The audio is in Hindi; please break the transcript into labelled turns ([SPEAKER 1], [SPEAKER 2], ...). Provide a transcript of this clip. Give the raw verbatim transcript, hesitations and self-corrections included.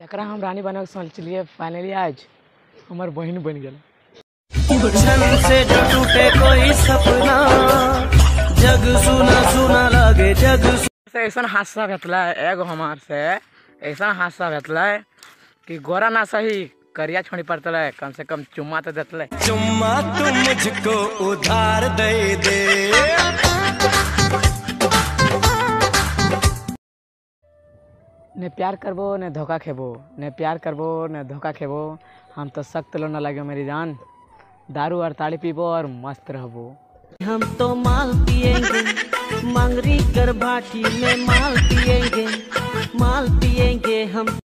[SPEAKER 1] एकरा हम रानी बने सोचलिए, फाइनली आज हमार बहन बन गया।
[SPEAKER 2] से जो टूटे कोई सपना, जग सुना सुना लगे जग
[SPEAKER 1] से ऐसा हादसा घटला है एगो हमार से, ऐसा हादसा घटला है कि गोरा ना सही करिया छोड़ी पड़ता है, कम से कम चुम्मा तो देता है।
[SPEAKER 2] चुम्मा तुम मुझको उधार दे दे।
[SPEAKER 1] ने प्यार करबो ने धोखा खेबो, ने प्यार करबो ने धोखा खेबो। हम तो सख्त लो न लगे मेरी जान, दारू और ताड़ी पीबो और मस्त रहबो।
[SPEAKER 2] हम तो माल पिएंगे, मंगरी कर भाटी में माल पिएंगे, माल पिएंगे हम।